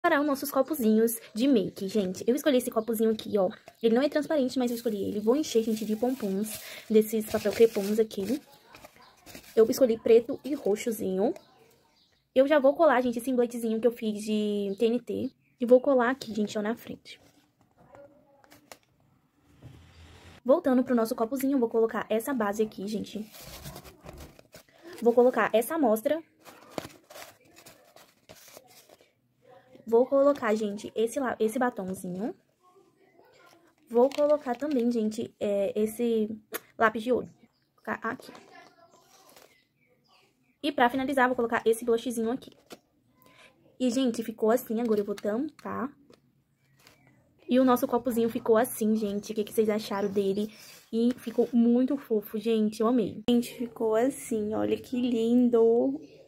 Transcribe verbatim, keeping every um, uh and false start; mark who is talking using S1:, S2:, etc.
S1: Para os nossos copozinhos de make, gente. Eu escolhi esse copozinho aqui, ó. Ele não é transparente, mas eu escolhi ele. Vou encher, gente, de pompons, desses papel crepons aqui. Eu escolhi preto e roxozinho. Eu já vou colar, gente, esse embletezinho que eu fiz de T N T. E vou colar aqui, gente, ó, na frente. Voltando pro nosso copozinho, eu vou colocar essa base aqui, gente. Vou colocar essa amostra. Vou colocar, gente, esse, esse batomzinho. Vou colocar também, gente, é, esse lápis de olho. Vou colocar aqui. E pra finalizar, vou colocar esse blushzinho aqui. E, gente, ficou assim. Agora eu vou tampar. E o nosso copozinho ficou assim, gente. O que, que vocês acharam dele? E ficou muito fofo, gente. Eu amei. Gente, ficou assim. Olha que lindo.